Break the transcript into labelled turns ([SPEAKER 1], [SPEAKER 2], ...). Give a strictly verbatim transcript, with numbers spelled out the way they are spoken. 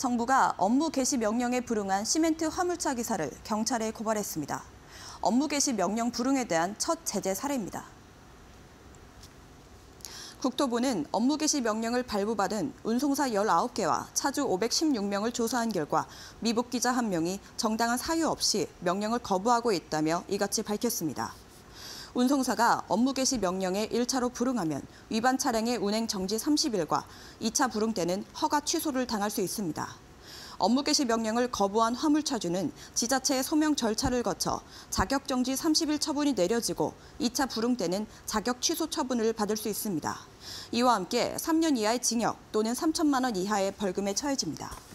[SPEAKER 1] 정부가 업무 개시 명령에 불응한 시멘트 화물차 기사를 경찰에 고발했습니다. 업무 개시 명령 불응에 대한 첫 제재 사례입니다. 국토부는 업무 개시 명령을 발부받은 운송사 열아홉 개와 차주 오백십육 명을 조사한 결과 미복 기자 한 명이 정당한 사유 없이 명령을 거부하고 있다며 이같이 밝혔습니다. 운송사가 업무 개시 명령에 일 차로 불응하면 위반 차량의 운행 정지 삼십 일과 이 차 불응 때는 허가 취소를 당할 수 있습니다. 업무 개시 명령을 거부한 화물차주는 지자체의 소명 절차를 거쳐 자격 정지 삼십 일 처분이 내려지고 이 차 불응 때는 자격 취소 처분을 받을 수 있습니다. 이와 함께 삼 년 이하의 징역 또는 삼천만 원 이하의 벌금에 처해집니다.